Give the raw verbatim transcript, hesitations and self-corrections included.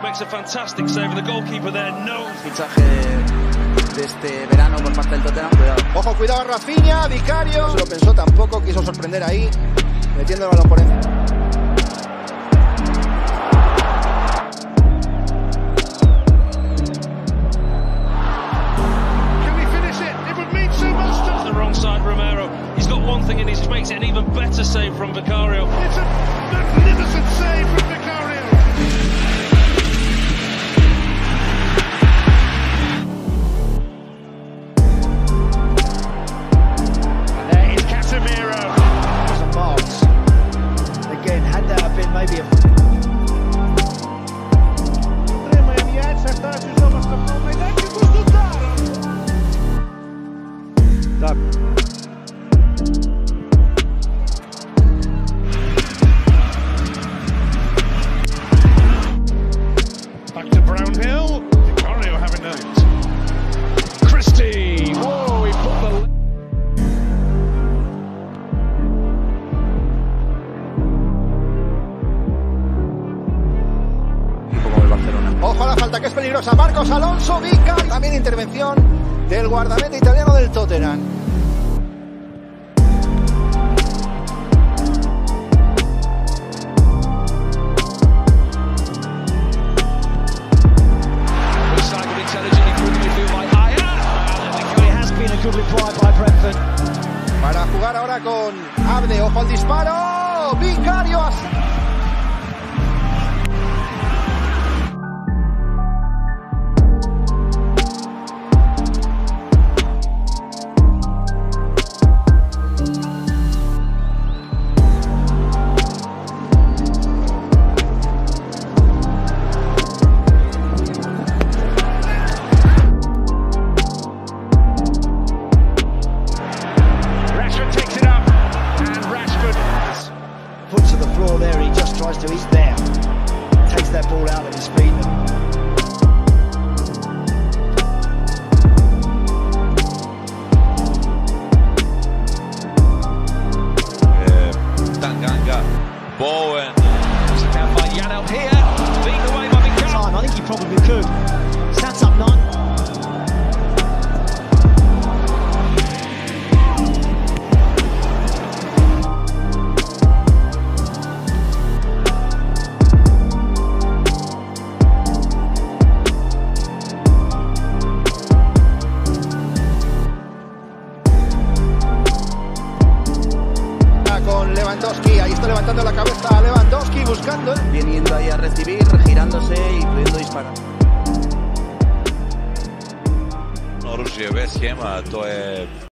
makes a fantastic save, and the goalkeeper there knows. Fichaje de este verano por parte del Tottenham, cuidado. Ojo, cuidado a Rafinha, Vicario. No se lo pensó tampoco, quiso sorprender ahí, metiendo el balón por encima. He's got one thing and he just makes it an even better save from Vicario. It's a magnificent save from Vicario. And there is Casemiro. Some marks. Again, had that been maybe a... Back to Brownhill. Vicario having a Christie. Oh, he put the. Como el Barcelona. Ojo a la falta, que es peligrosa. Marcos Alonso, Vicario. También intervención del guardameta italiano del Tottenham. Para jugar ahora con Abde, ojo al disparo, Vicario. Puts to the floor there, he just tries to eat there. Takes that ball out of his feet. uh, Tanganga, Bowen. Down by Yanel here. Beaten away by Vicario. I think he probably could. Stats up nine. Con Lewandowski, ahí está levantando la cabeza Lewandowski buscando. Viniendo ahí a recibir, girándose y pudiendo disparar. Oružje West Hama, to je